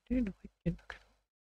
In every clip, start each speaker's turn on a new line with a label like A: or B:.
A: っていうのが言ってんだけど。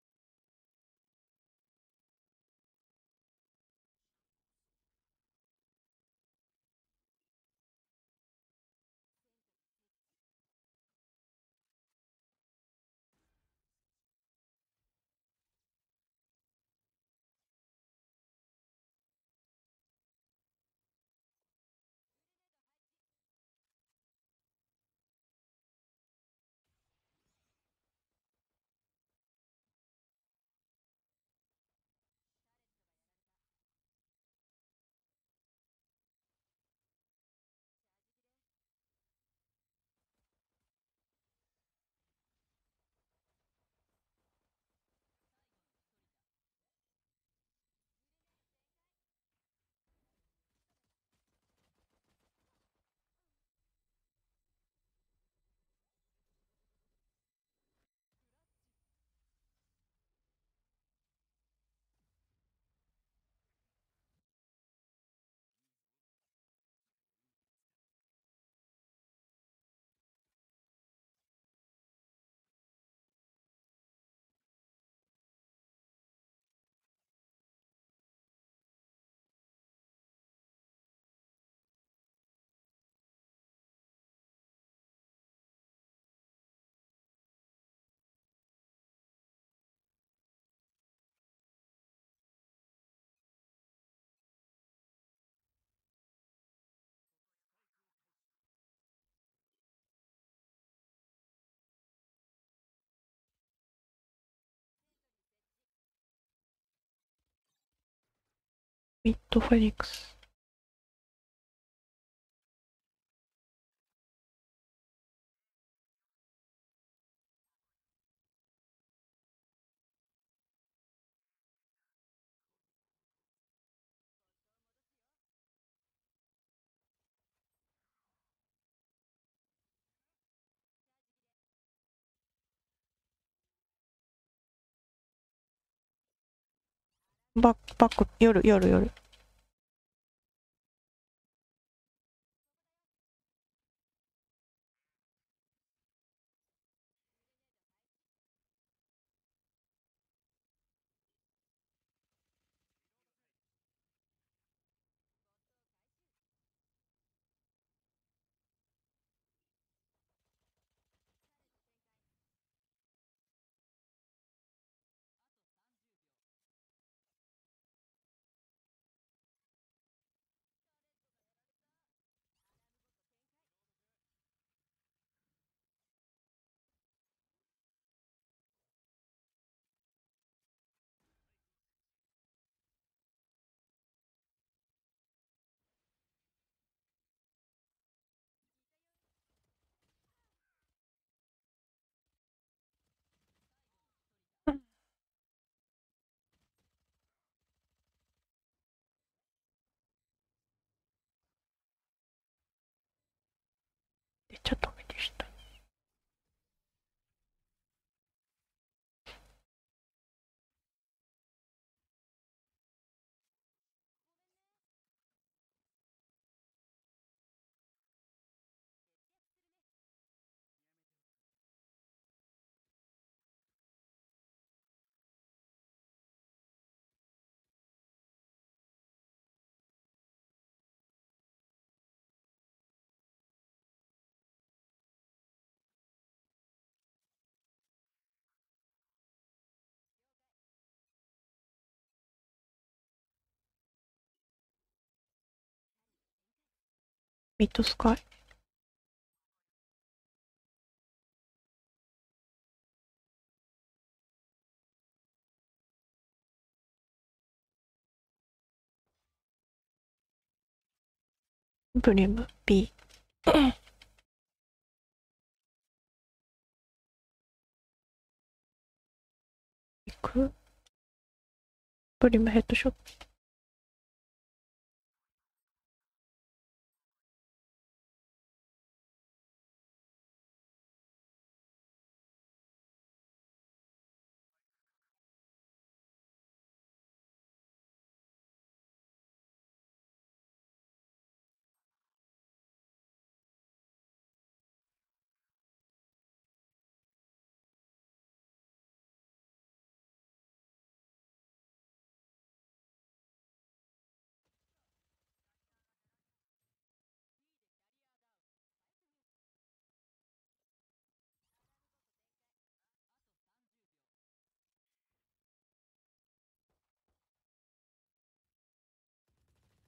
A: ミッドフェニックス。バック、夜。ちょっと見てした。ミッドスカイ。ブリム B。行く。ブリムヘッドショット。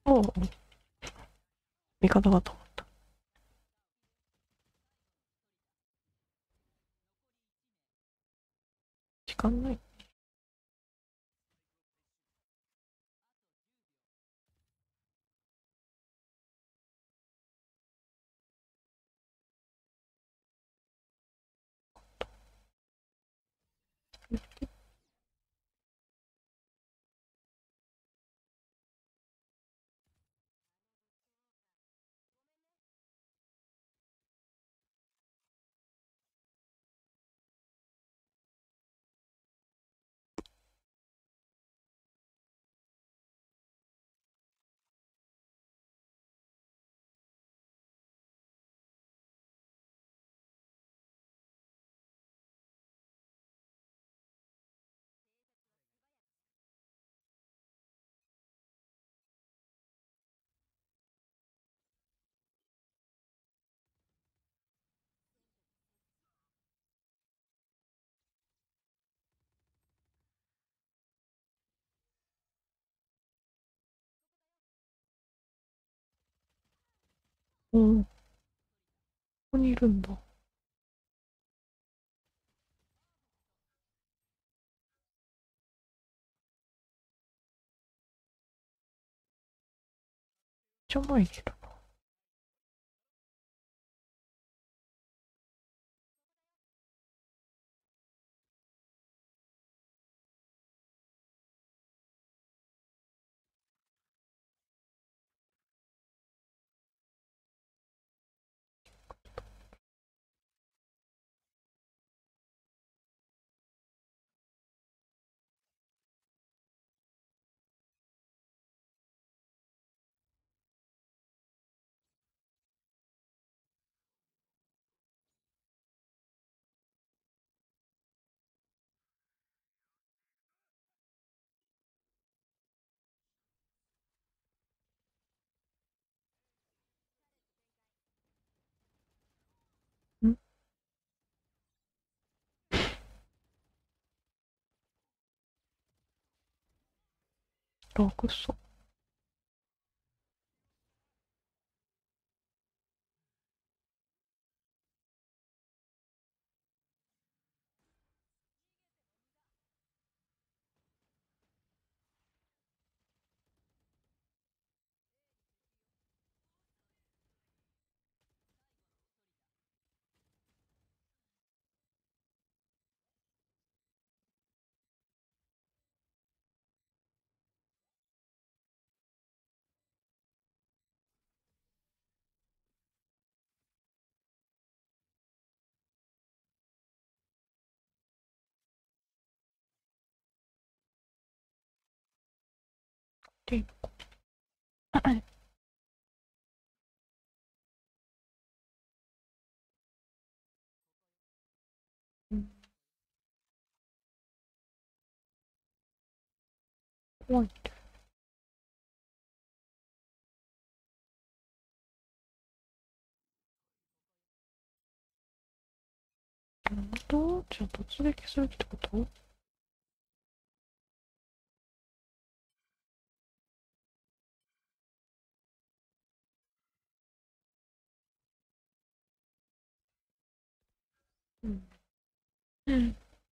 A: おう、味方かと思った。時間ない。うん。ここにいるんだ。めっちゃ前にいる。ん楽そう。で、うん、怖い。じゃあ突撃するってこと？うん。うん。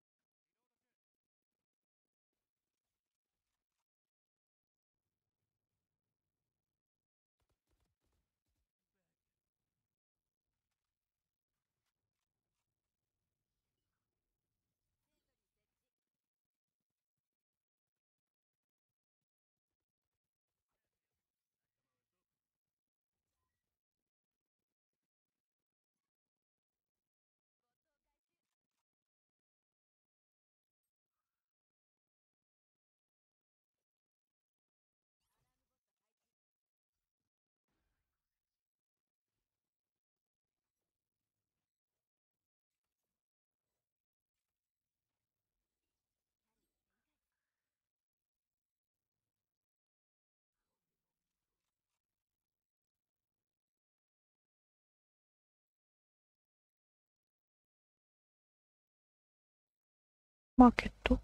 A: マーケット。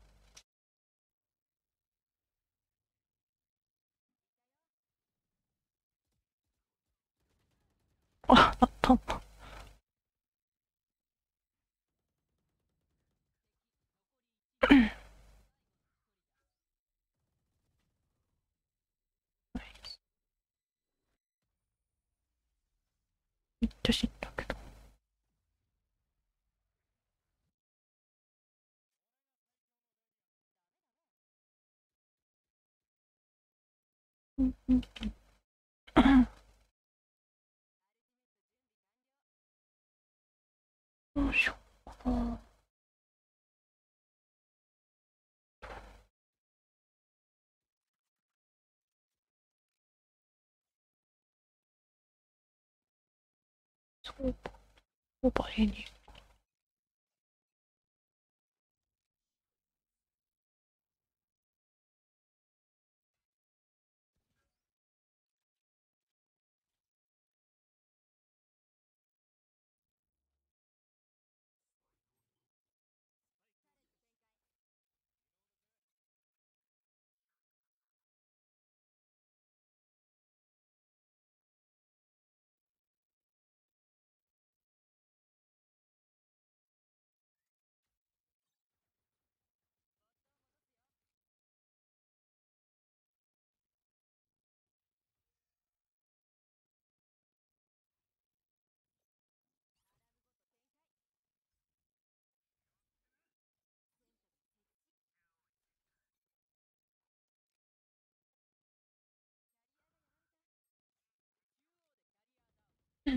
A: あ、あったんだ。めっちゃ死んだけど。うんうん。どうしようかな。そうか、オーバーに。うん。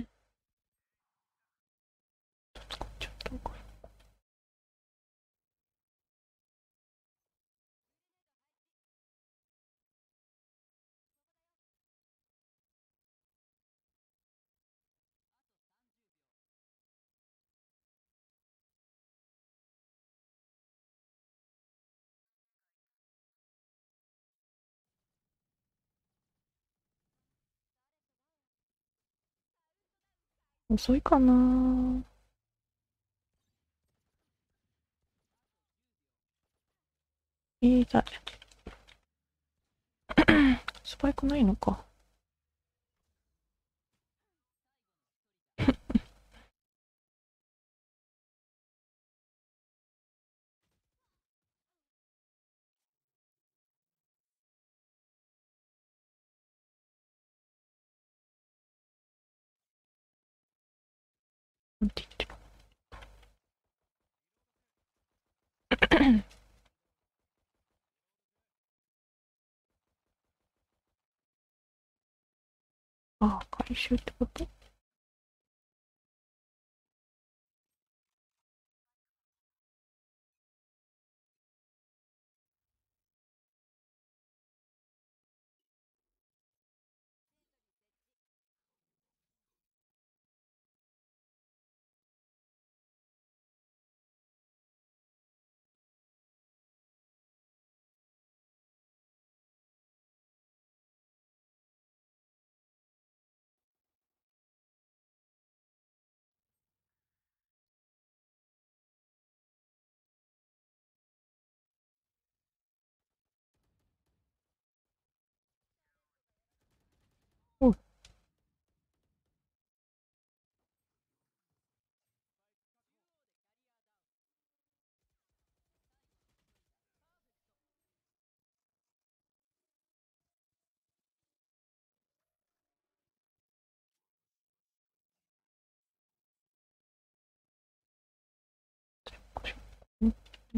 A: ちょっとこれ。遅いかな。いいだ。スパイクないのか。なんて言ってる。ああ、回収ってこと。おい。うんうん。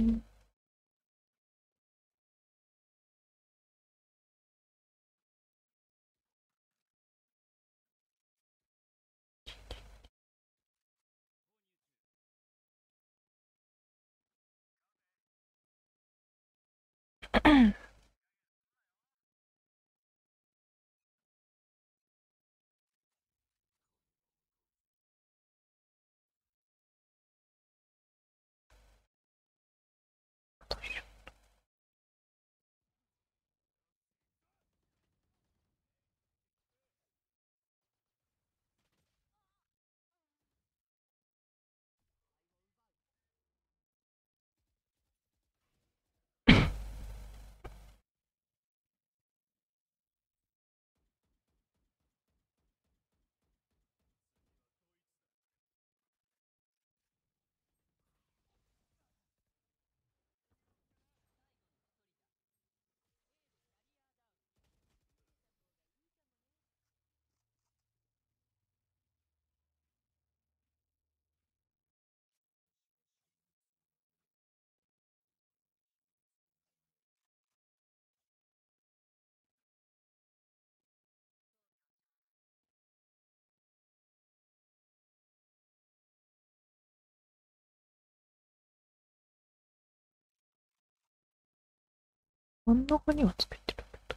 A: 真ん中にはつけてるけど。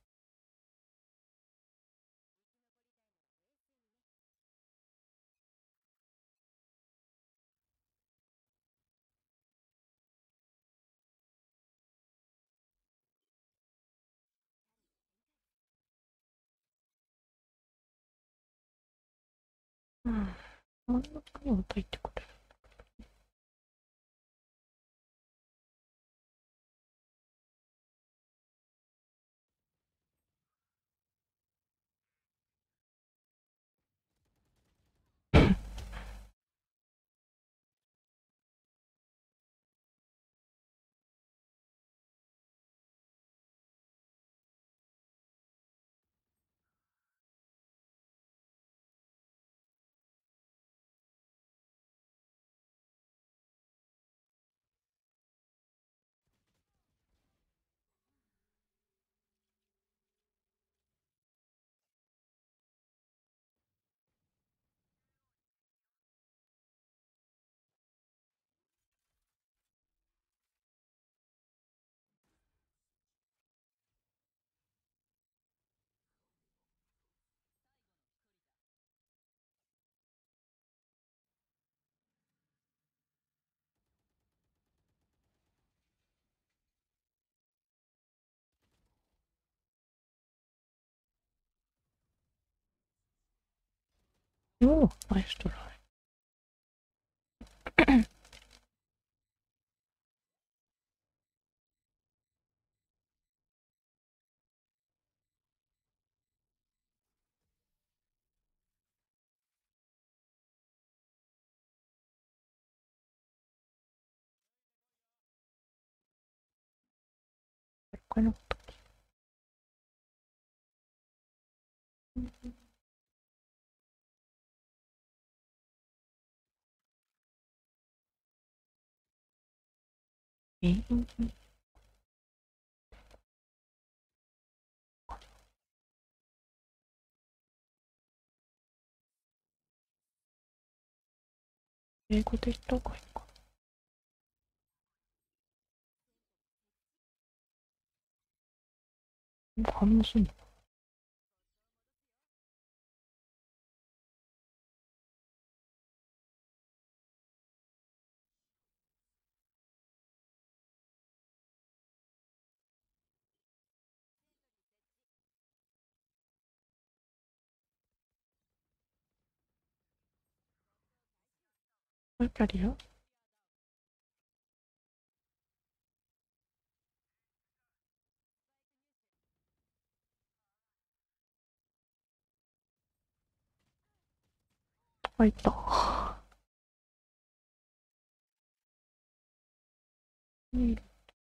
A: うん。真ん中には炊いてくれる。おー、ナイストライ。これのこと。英語で言った方がいいかな。反応すんの？キャリア入った。うん。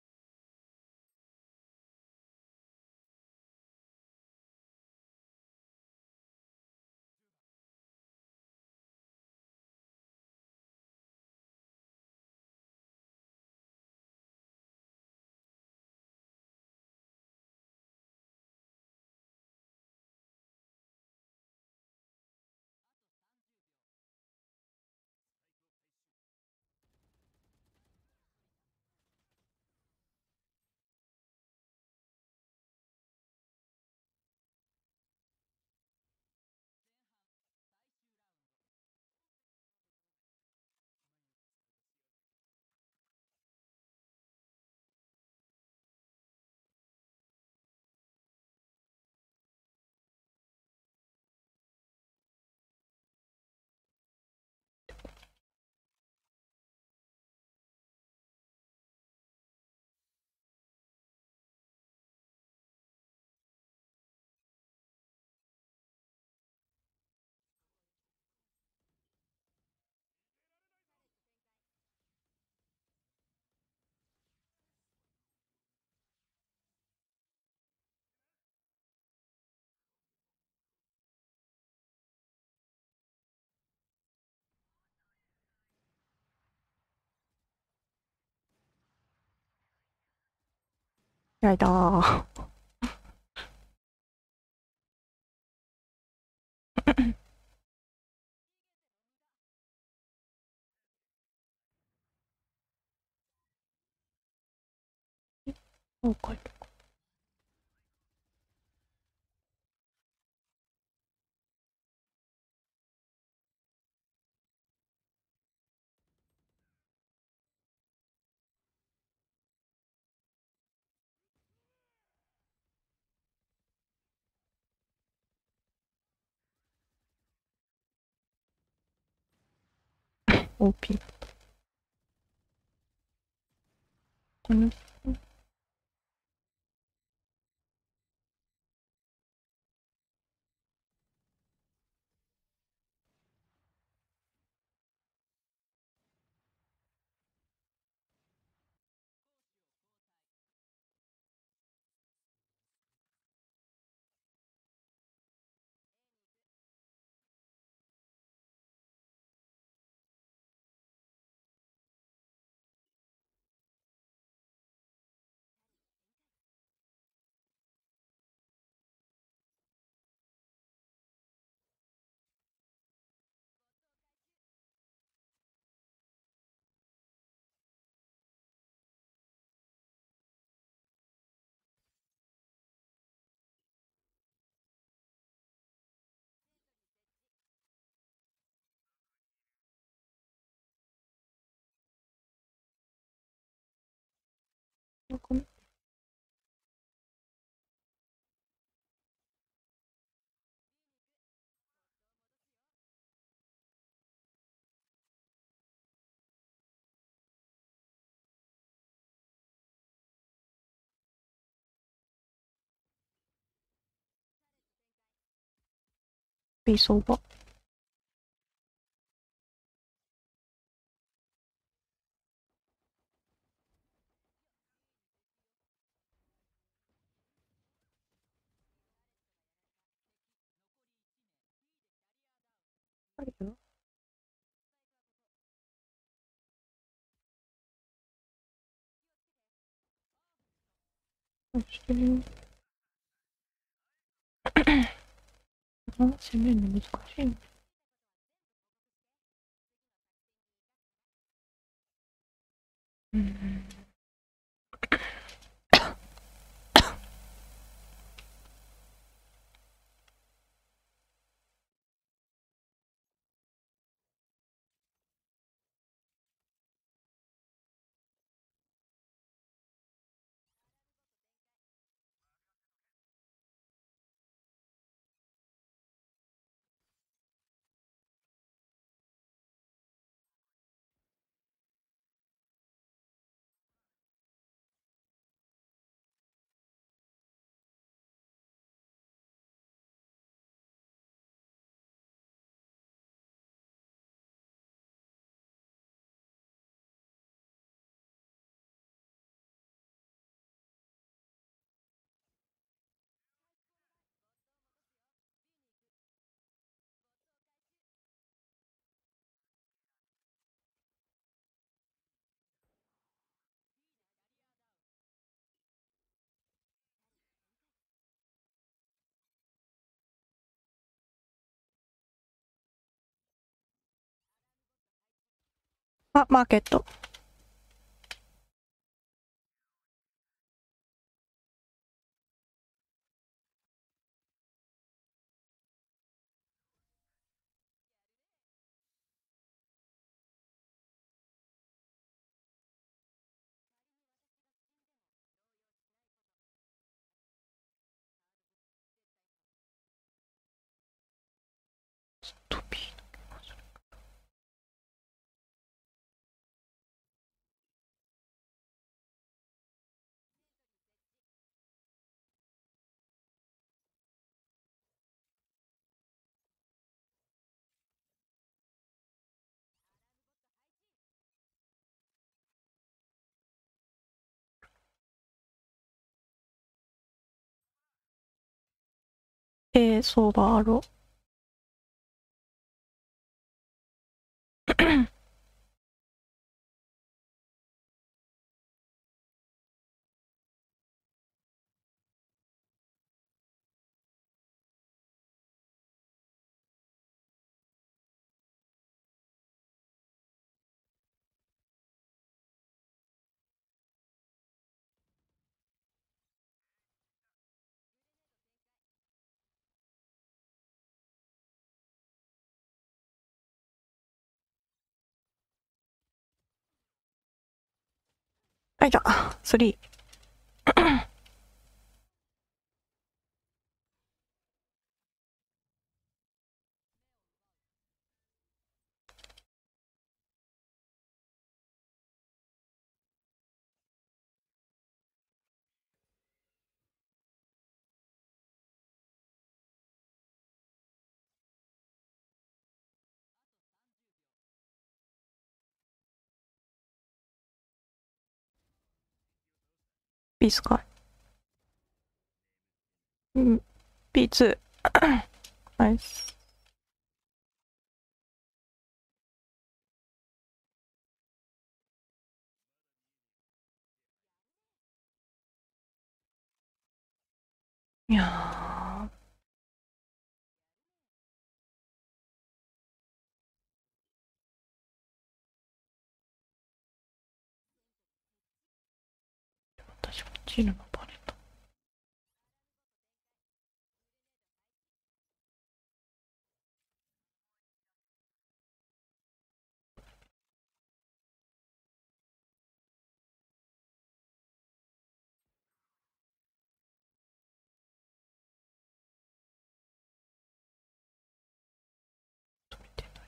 A: やだー。もう書いてこう。 OP なんだ。ごめん。B 相場。あるよ。してるよ。攻めるの難しいね。うん。あ、マーケット。トピー。相場アロ。あいた。3。 ピースかい。うん、P2。ナイス。いやー。私もチルのバレた。見てない。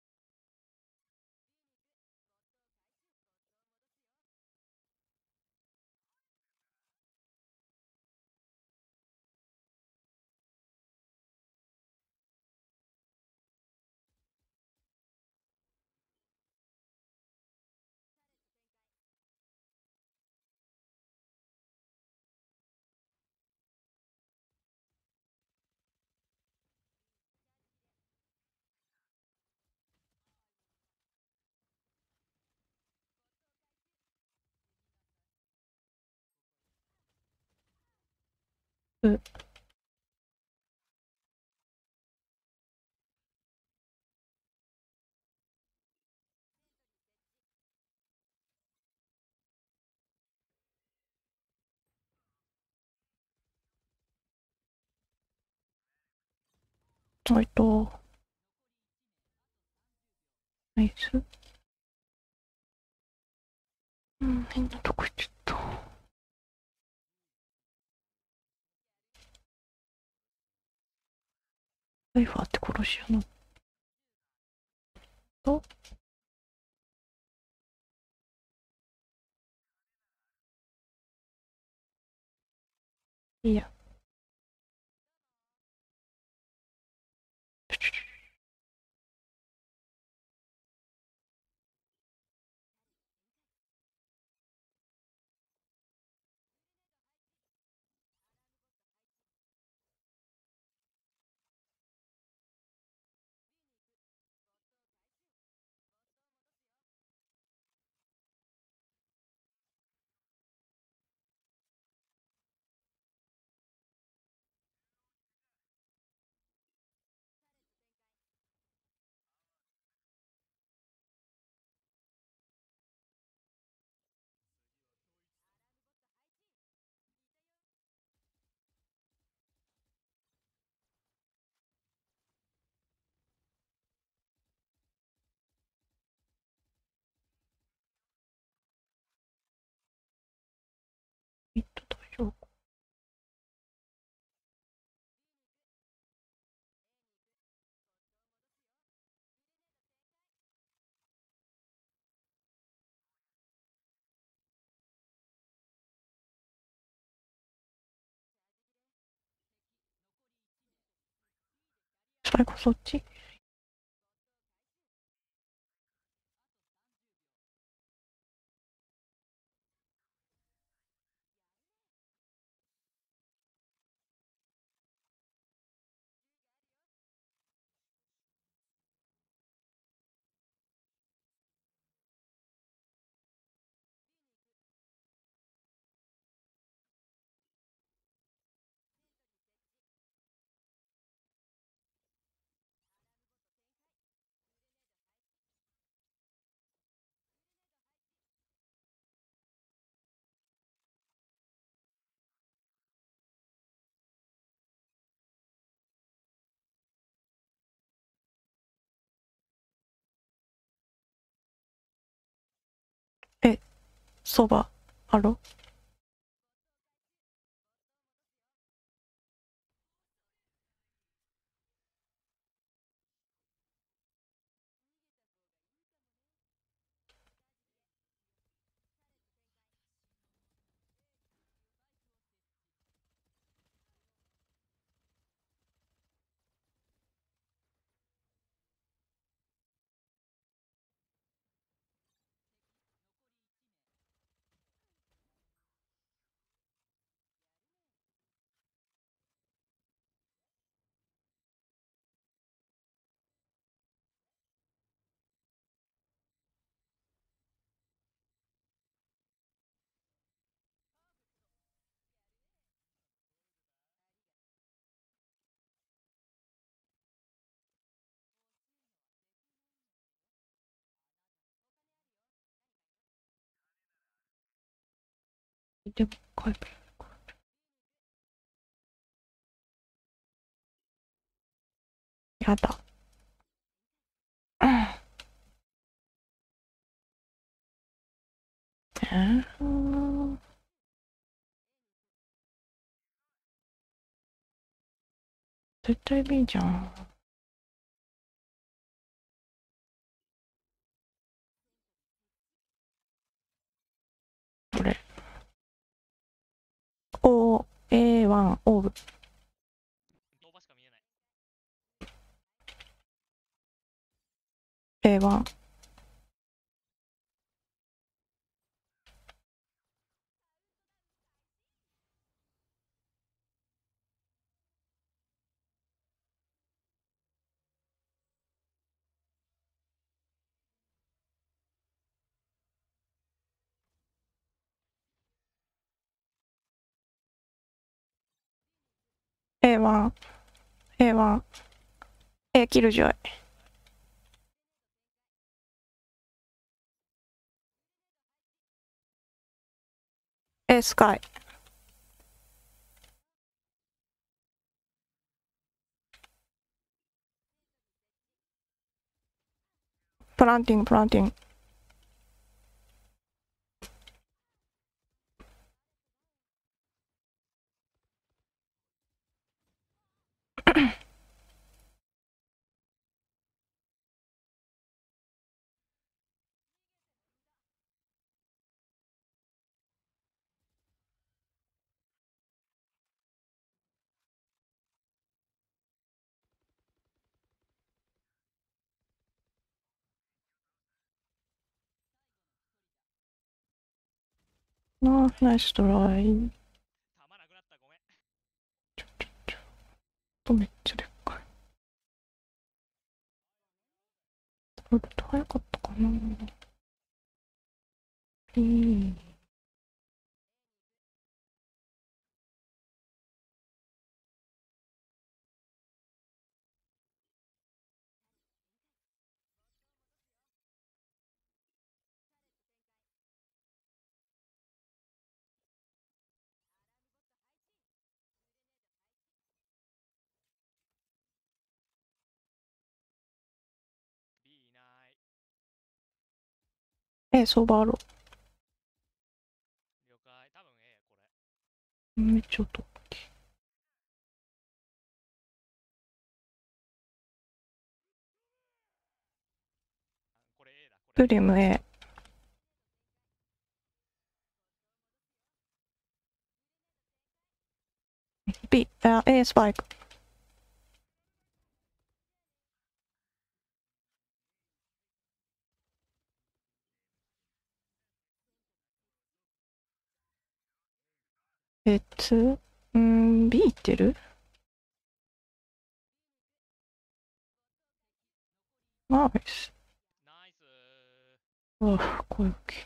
A: う、ナイス。うん、変なとこ行っちゃった。サイファーって殺し屋のと、いや。ミッド大丈夫。最後そっち。え、そば、あろ。 でも帰る。やだ。うん。絶対 B じゃん。これ。O、A1、オーブ。A1。A1。A1。A キルジョイ。A スカイ。プランティング、プランティング。ナイストライ。めっちゃでっかい。これ早かったかな。ソーバーロー。めっちゃ音。プリム A。B、A スパイク。B いってる？ナイス。うわ、声大きい。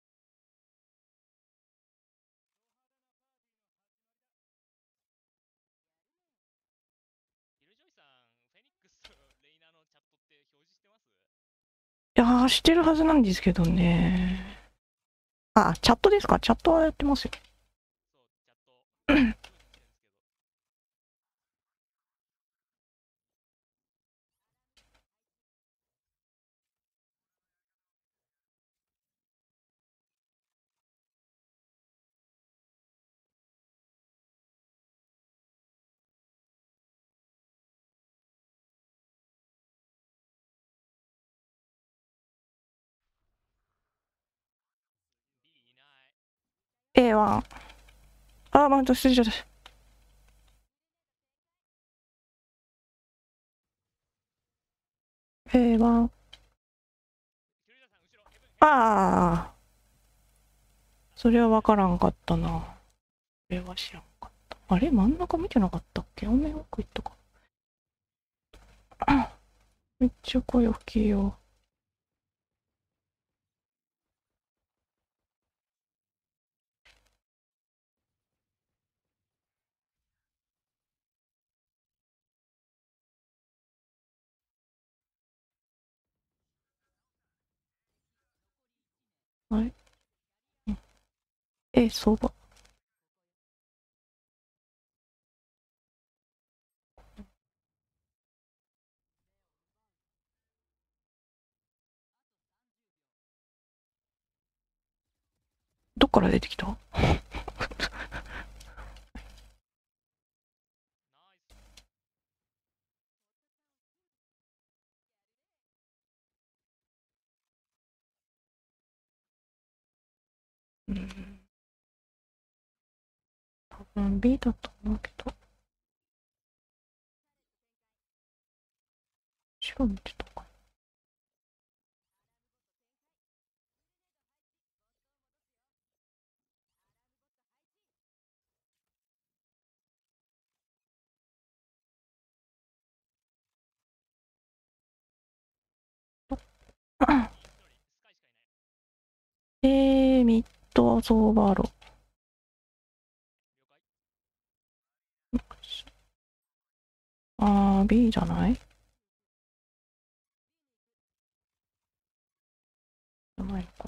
A: いやー、してるはずなんですけどね。あ、チャットですか？チャットはやってますよ。A1。あ、また失礼しました。A1。ああ、それはわからんかったな。それは知らんかった。あれ真ん中見てなかったっけ？お面奥行ったか。めっちゃ声大きいよ。はい。相場。 から出てきた？うん。多分 B だと思うけど。白見てたかな。ミッドソーバーロ。あー、B じゃない？じゃないのか。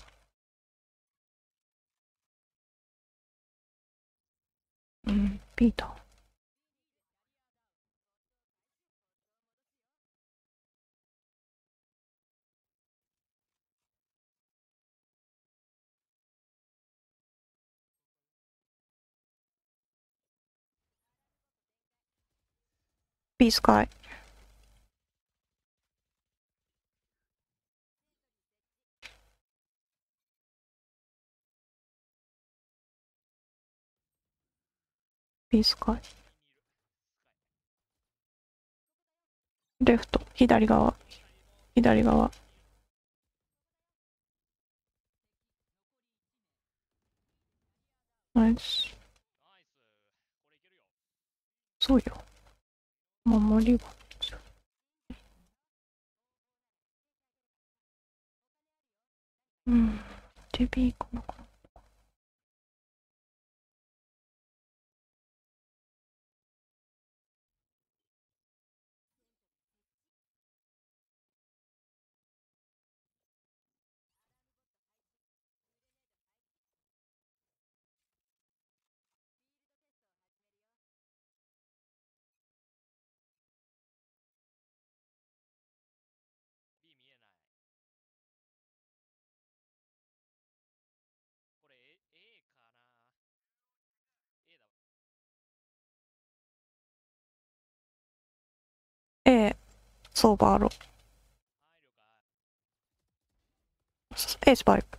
A: うん、B だ。B スカイ。B スカイ。レフト。左側。左側。ナイス。そうよ。守りは。うん。で B かな。A、ソーバーロ。A スパイク。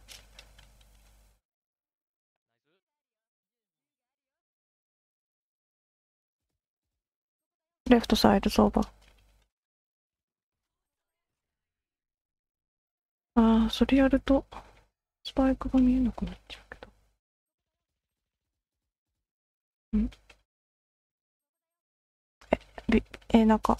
A: レフトサイドソーバー。あー、それやると、スパイクが見えなくなっちゃうけど。ん？ A 中。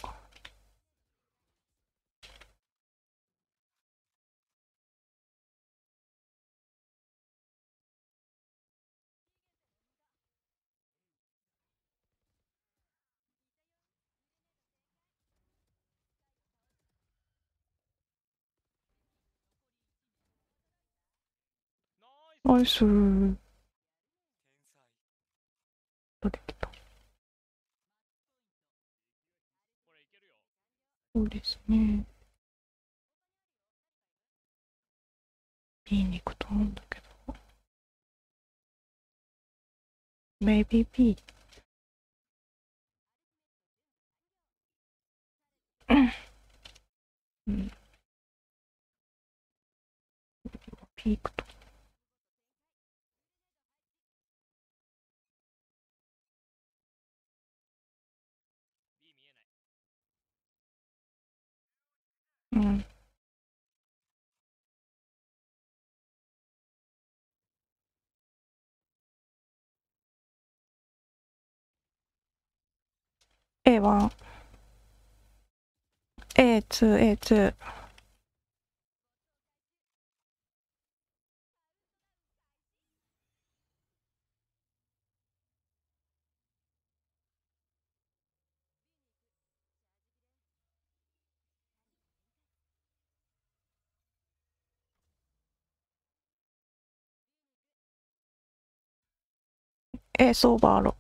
A: ナイスー。取れてた。そうですね。B に行くと思うんだけど。maybe B。うん。B 行くと。うん。A1、A2、A2。A ソーバーロ。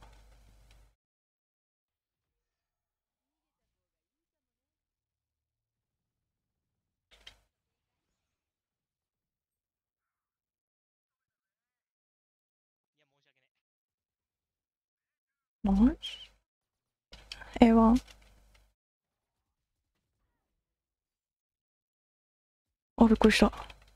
A: ナイス。A1。あ、びっくりした。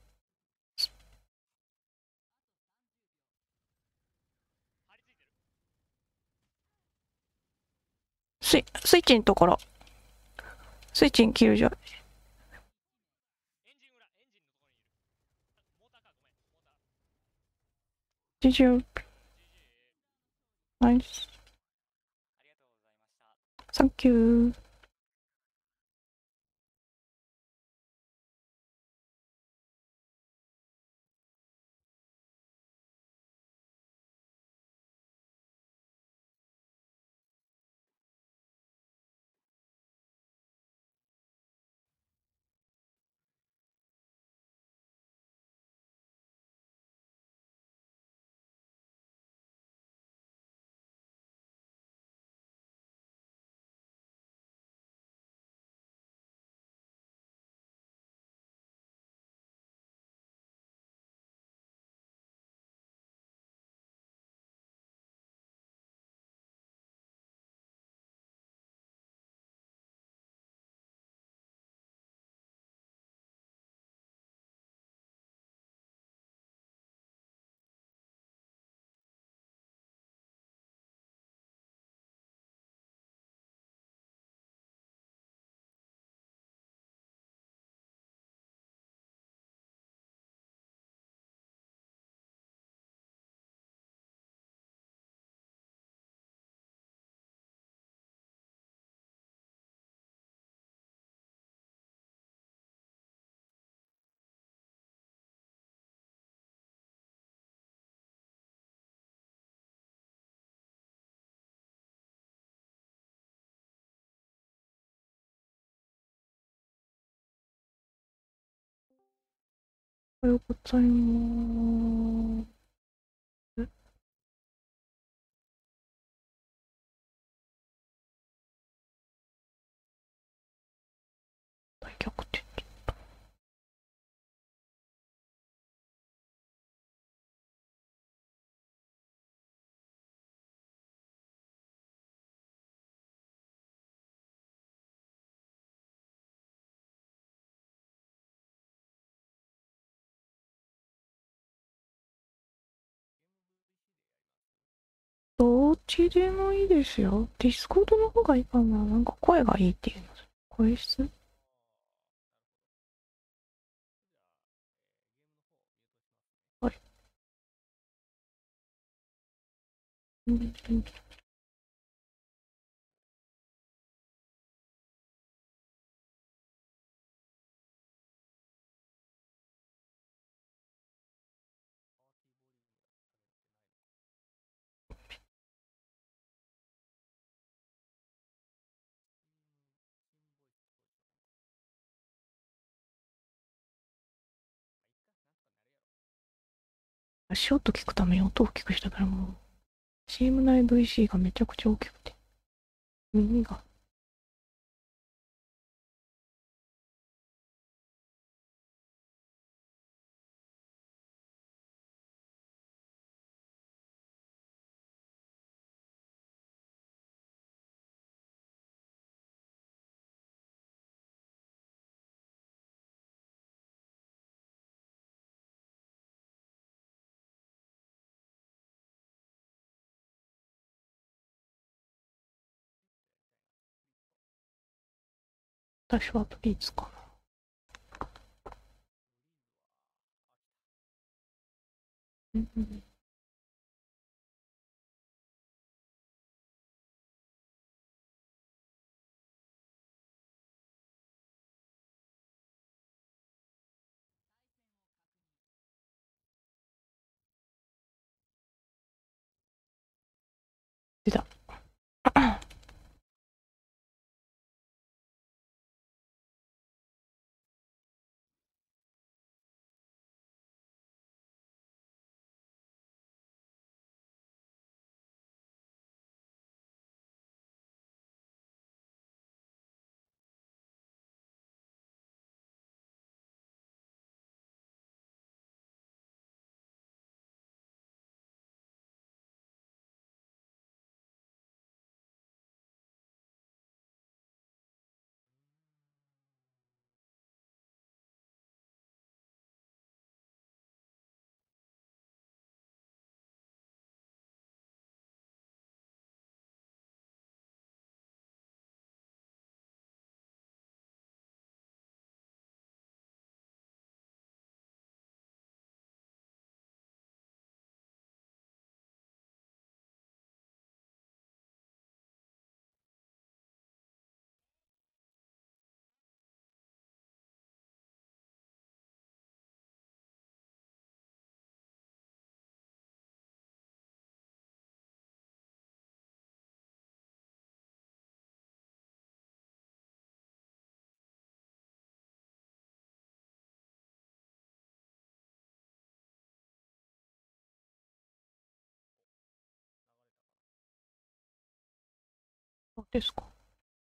A: スイッチのところ。スイッチに切るじゃん。80。ナイス。サンキュー。おはようございます。大逆転。どっちでもいいですよ。ディスコードの方がいいかな。なんか声がいいっていうの。声質。はい。うん、足音聞くために音を大きくしたからもう、チーム内 VC がめちゃくちゃ大きくて、耳が。私はプリーツかな。うん、出た。 どうですか？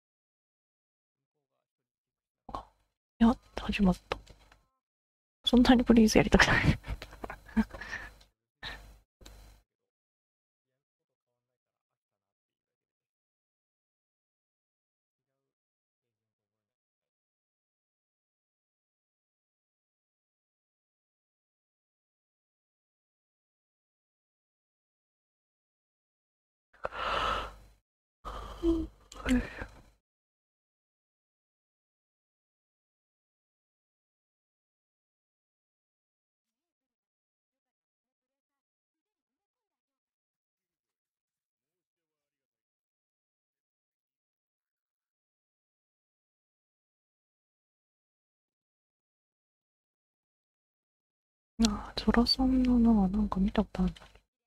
A: あ、いや、始まった。そんなにプリーズやりたくない。ああ、ゾラさんのなんか見たことある。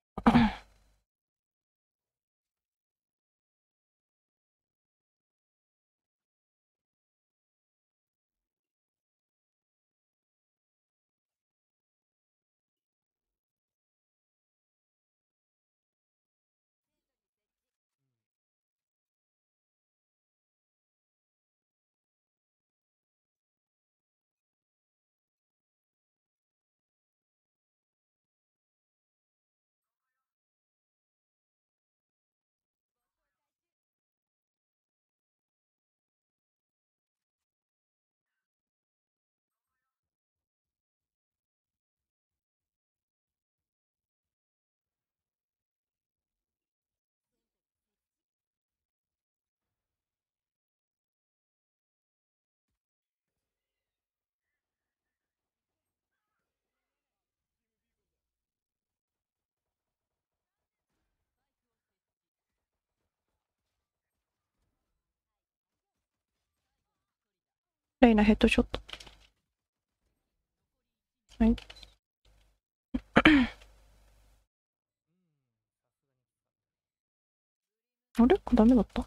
A: レイナヘッドショット。はい。あれダメだった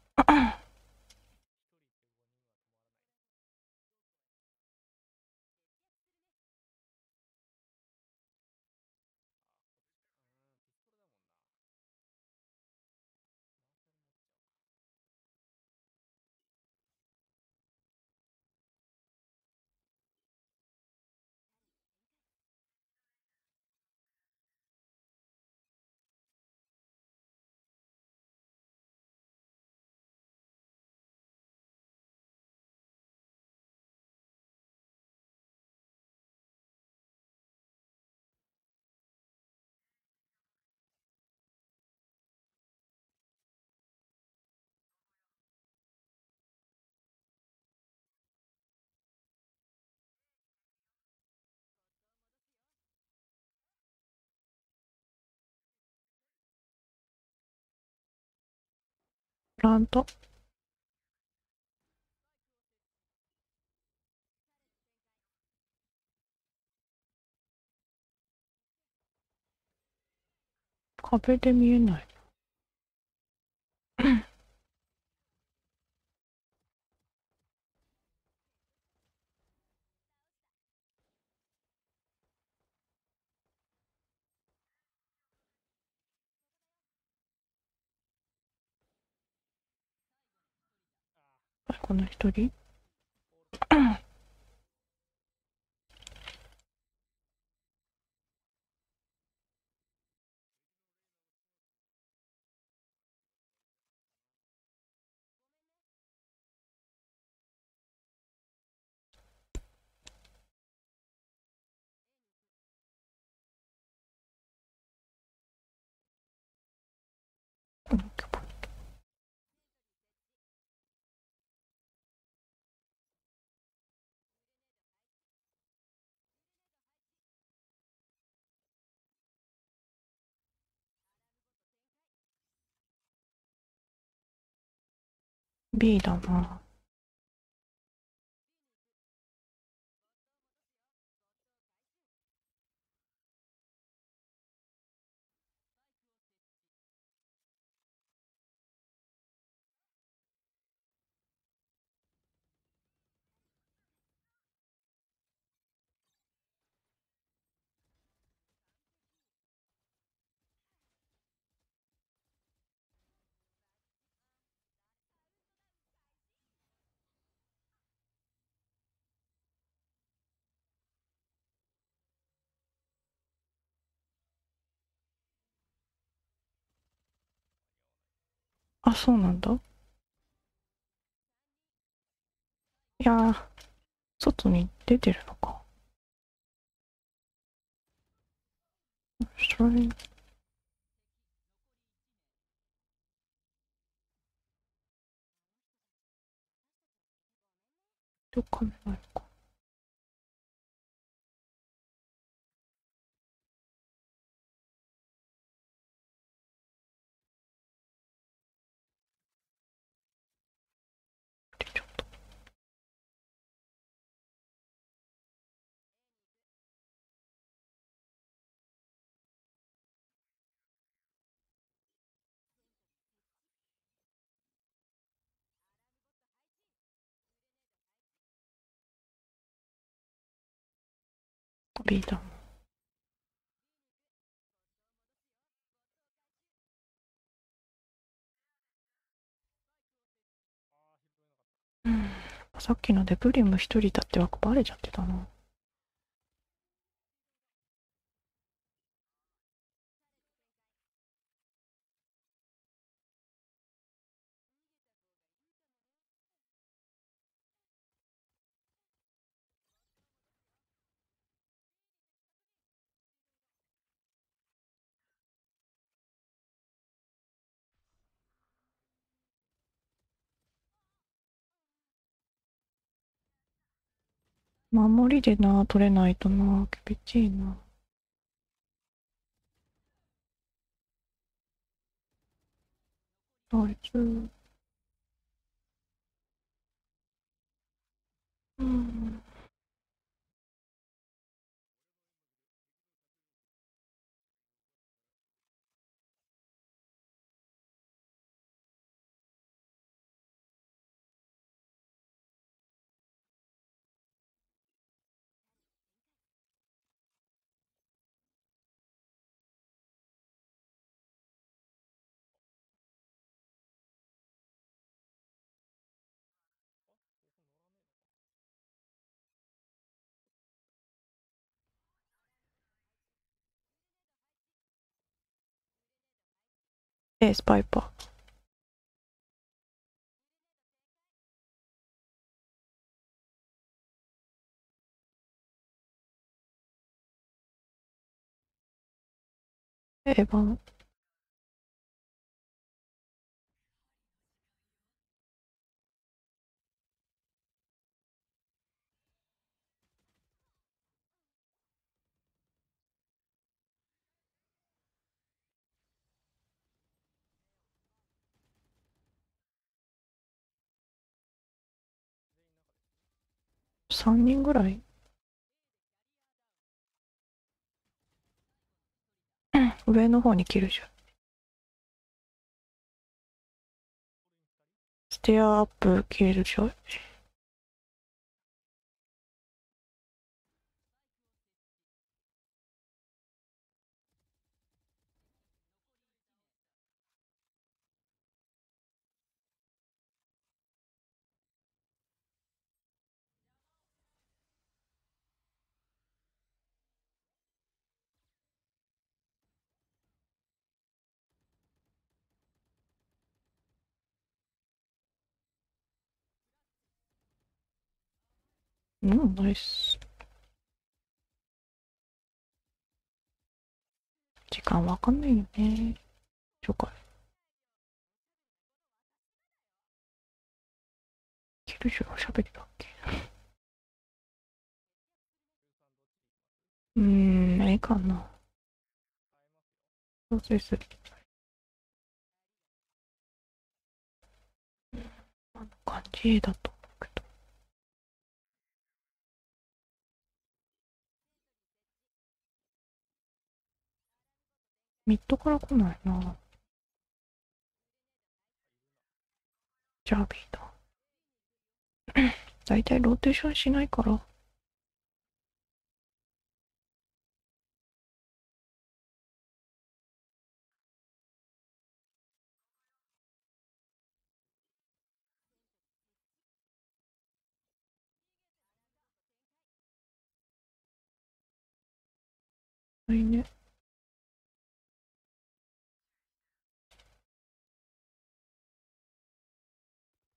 A: プラント。壁で見えない。この一人。B だな。 あ、そうなんだ。いやー、外に出てるのか。それ、どっかないのか。ちょっと、ビーダー。うん。さっきのでプリム一人だってバレちゃってたな。守りでな、取れないとな、厳しいな。あいつ、うん。スパイパー。エヴァン。3人ぐらい。上の方に切るじゃん。ステアアップ切れるでしょ。うん、ナイス。時間わかんないよね。了解。切るじゃん、喋りだっけ。いいかな。そうです。あの感じだと思うけど。ミッドから来ないな。じゃあビーだ。だいたいローテーションしないから。いいね。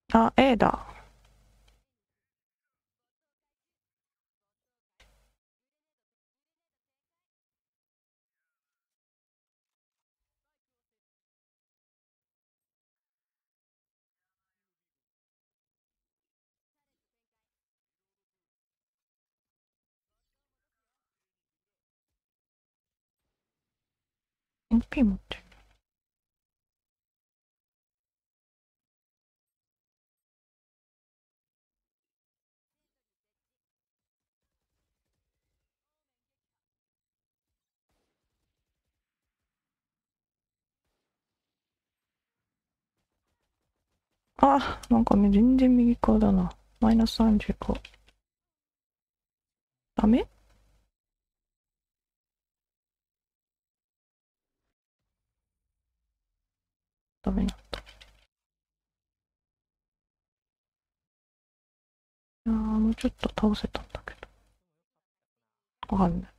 A: あ、A だ。P 持ってる。あ、なんかね、全然右側だな。マイナス35。ダメダメなった。いやー、もうちょっと倒せたんだけど。わかんない。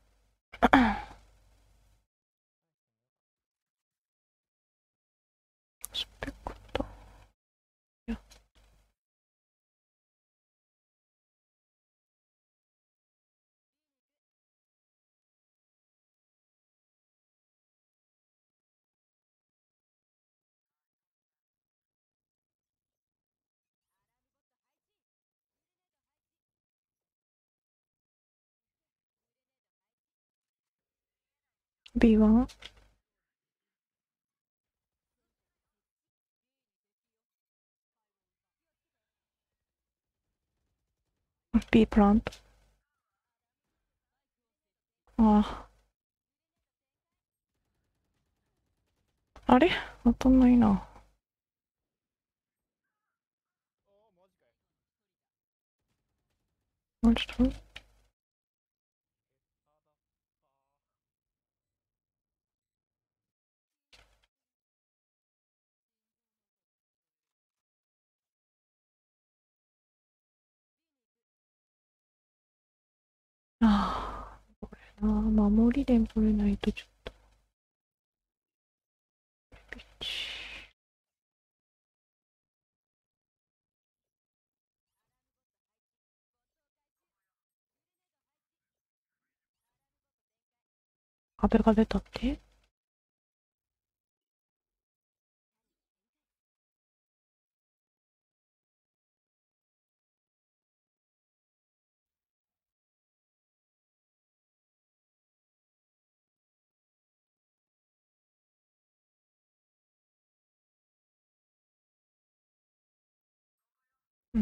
A: スペクター。いや、B1? B プラント。ああ、あれ当たんないな。あれ、ちょっと、ああ、これな、守りで取れないとちょっと。ピッチ。壁が出たって。うん。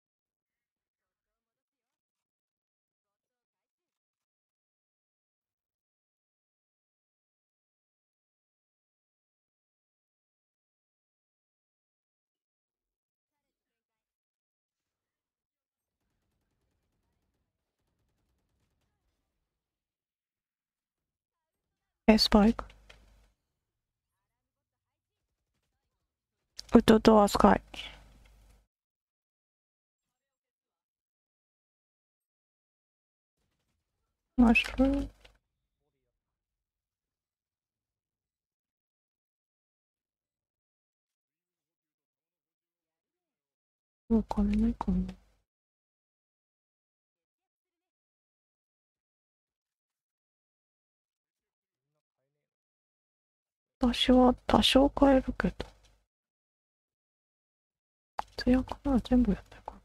A: スパイク。ウッドドアスカイ。ナイストライ。わかんないかな。私は多少変えるけど。艶かな全部やったか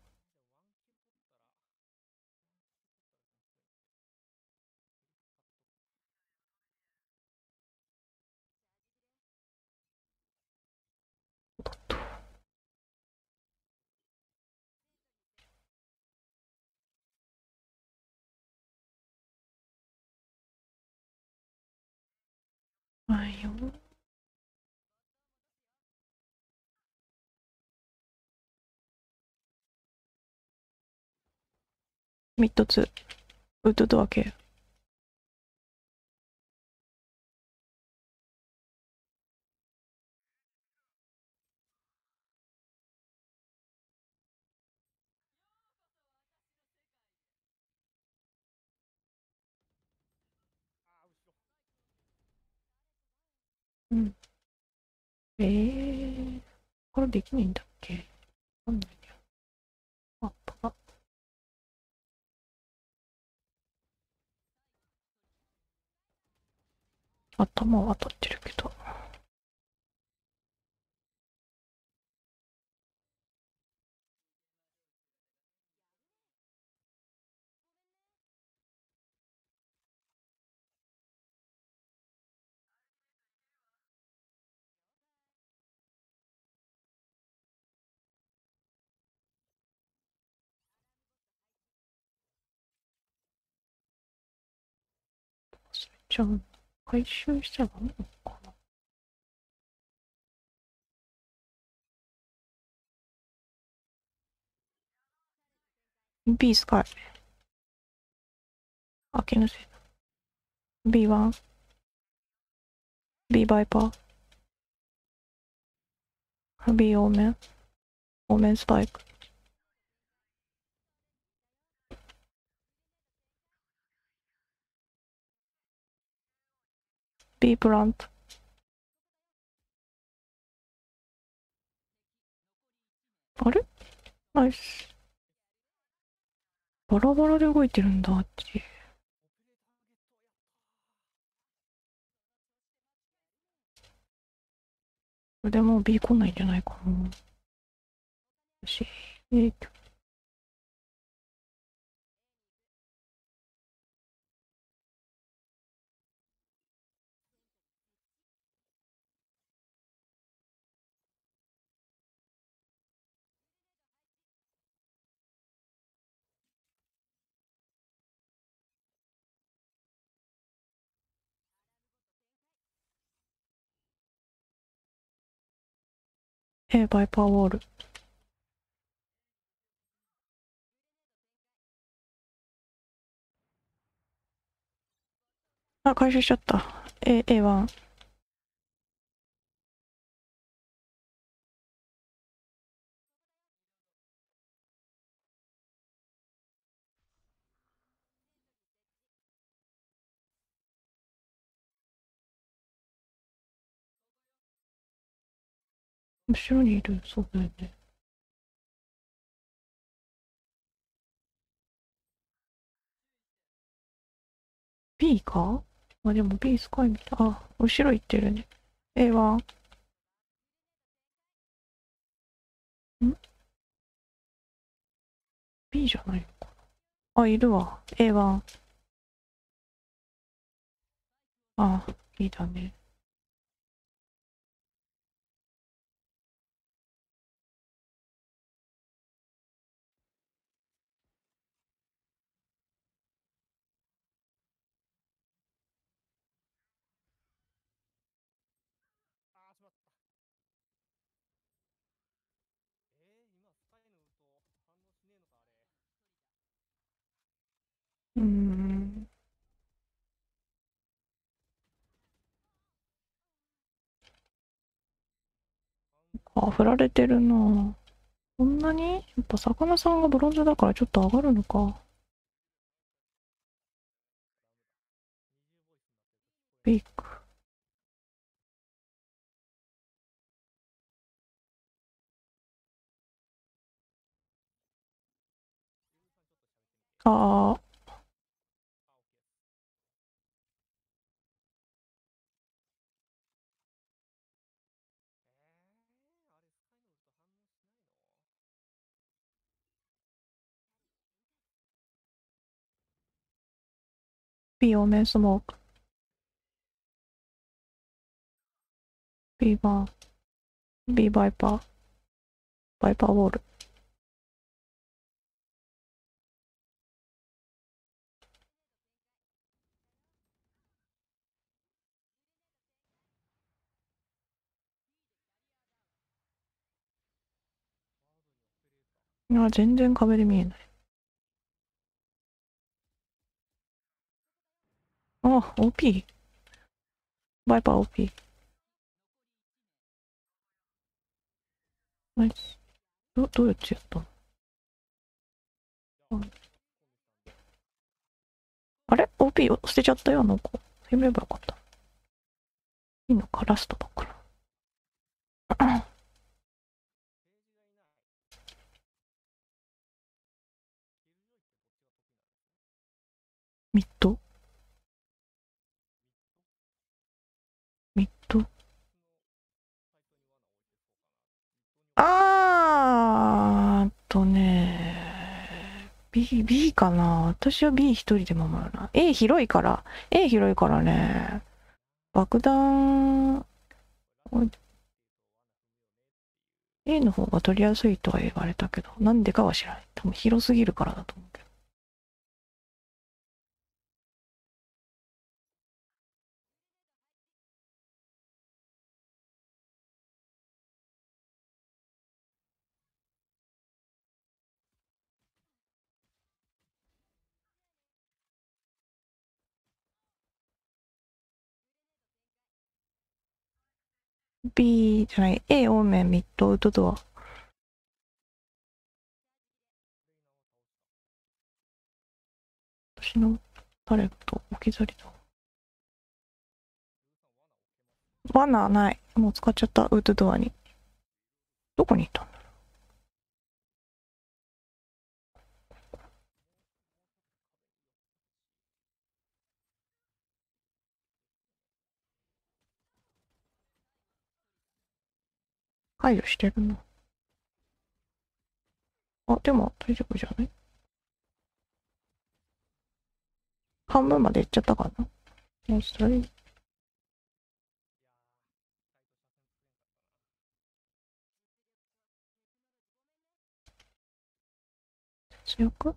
A: な。はいよ。ミッド2。ウッドドア系。うん。これできないんだっけ。 わかんないよ。マップが。頭は当たってるけど。じゃあ、回収したらいいのかな。B スカイ。あ、気のせいだ。B1。B バイパー。B オーメン。オーメンスパイク。B プラント。あれナイス。バラバラで動いてるんだ、あっち。でも B 来ないんじゃないかな。よし。バイパーウォール。あ、回収しちゃった。A1。後ろにいる。そうだよね。B か。あ、でも B スカイみたい。あ、後ろ行ってるね。A1。ん ?B じゃないのかな。あ、いるわ。A1。あ、B だね。うーん。あ、振られてるなぁ。こんなにやっぱ魚さんがブロンズだからちょっと上がるのか。ビッグ。ああ、B オーメンスモーク。B バー。B バイパー。バイパーウォール。いや、全然壁で見えない。あ、OP。バイパー OP。ナイス。どうやってやったの。あれ ?OP を捨てちゃったよ、あの子。やめればよかった。いいのか、ラストだから。 ミッドミッドB かな。私は B 一人で守るな。A 広いからね。爆弾、A の方が取りやすいとは言われたけど、なんでかは知らない。多分広すぎるからだと思うけど。B じゃない、A オーメン、ミッド、アウトドア。私のパレット、置き去りだ。バナーない。もう使っちゃった、アウトドアに。どこに行ったんだ。解除してるの。あ、でも大丈夫じゃない。半分まで行っちゃったかな。もうそれ、節約。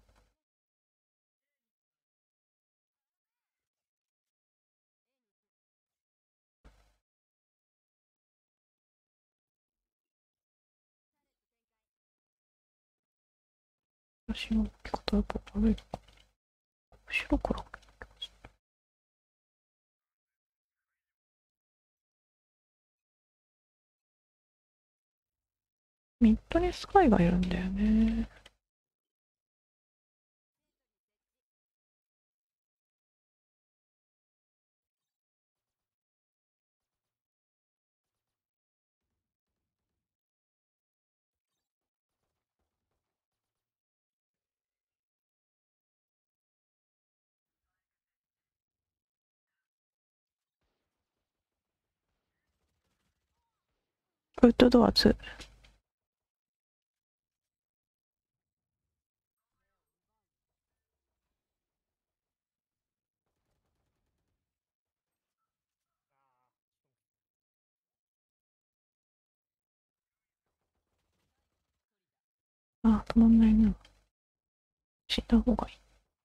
A: 私の置き方やっぱ悪いのか。後ろから置きました。ミッドにスカイがいるんだよね。アウトドア2。あ、止まんないな。死んだ方がいい。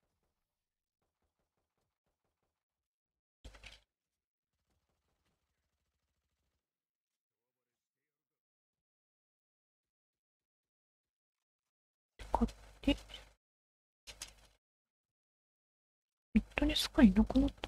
A: 買って、ミッドにスカイいなくなった。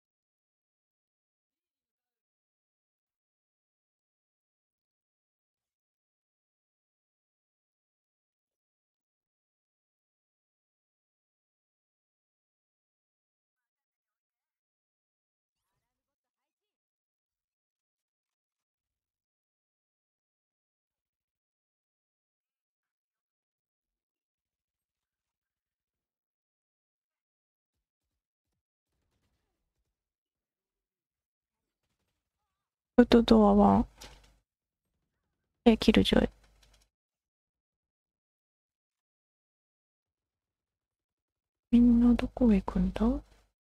A: アウトドア1。キルジョイ。みんなどこへ行くんだ。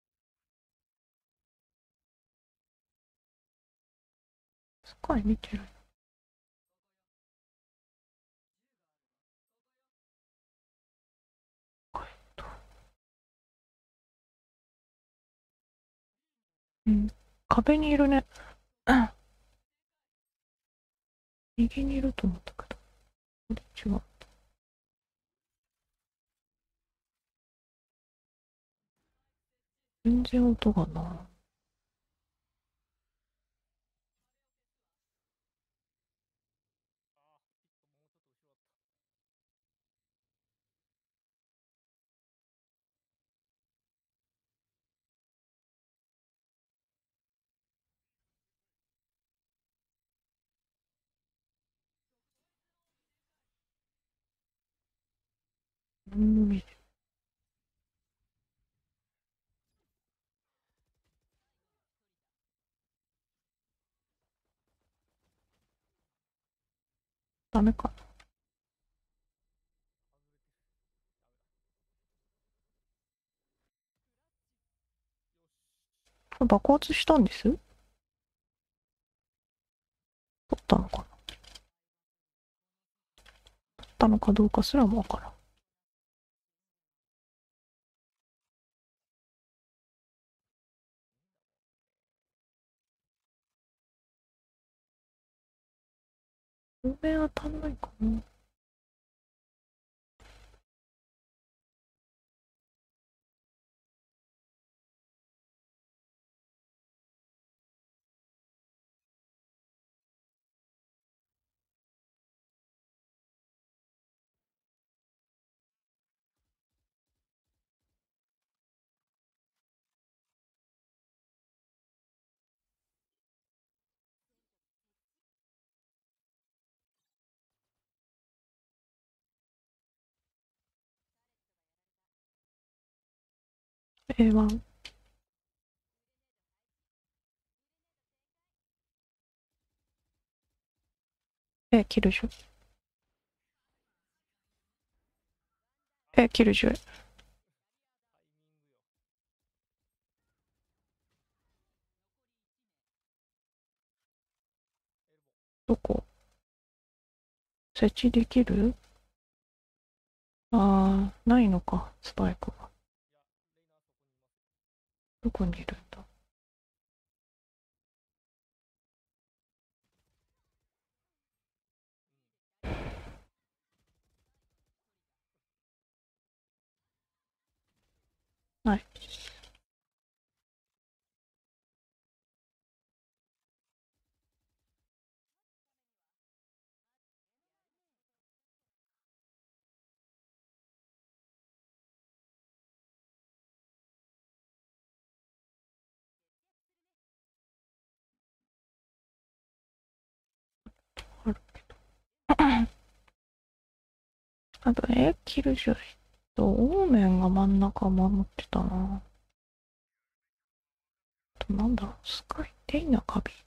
A: スカイ見てる。うん。壁にいるね。右にいると思ったけど。これ違う。全然音がな。何も見えダメか。爆発したんです？取ったのかな？取ったのかどうかすらもわからん。上当たんないかな。A1。キルジュ。キルジュ。どこ？設置できる？ないのか、スパイクが。どこにいるんだ？ない。あるけど。多分、キルジュとオーメンが真ん中守ってたな。あとなんだろう、スカイ、レイナカビ。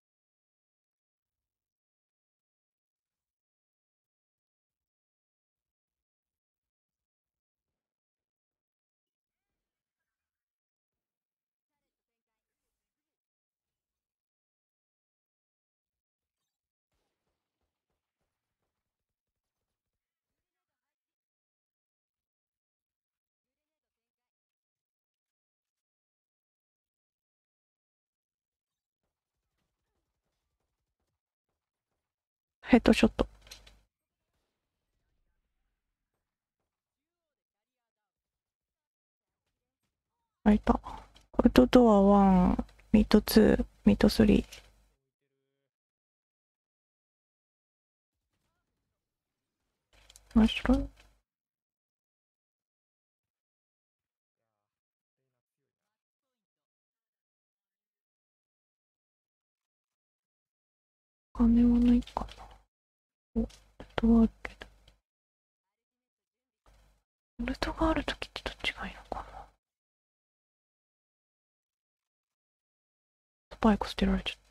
A: ヘッドショット。開いた。アウトドア1、ミッド2、ミッド3。面白い。金はないかな。お、ウルトはあるけど。ウルトがあるときってどっちがいいのかな。スパイク捨てられちゃった。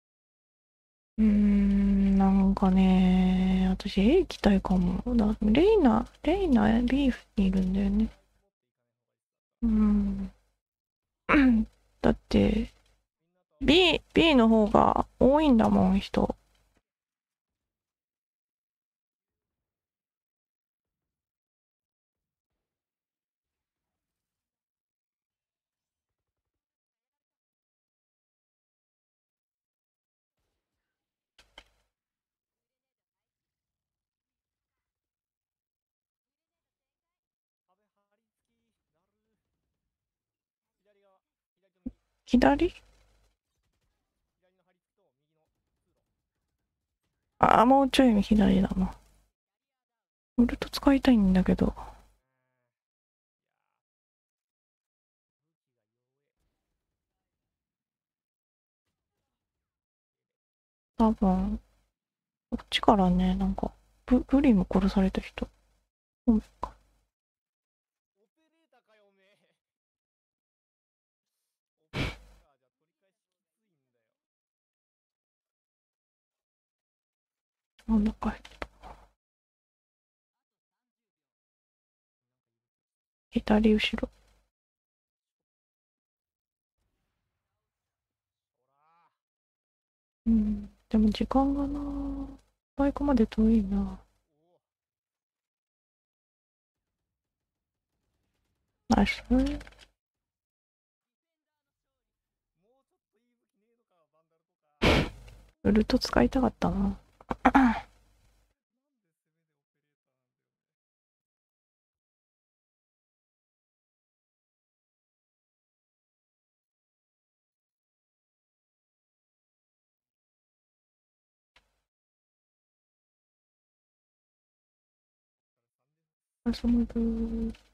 A: なんかね、私 A 行きたいかも。レイナ、ビーフにいるんだよね。だって、B の方が多いんだもん、人。左？もうちょい左だな。ウルト使いたいんだけど。多分、こっちからね、なんか、ブリも殺された人。うんか。 真ん中へ。左後ろ。うん。でも時間がな、バイクまで遠いな。ナイス。ウルト使いたかったな。遊ぶ。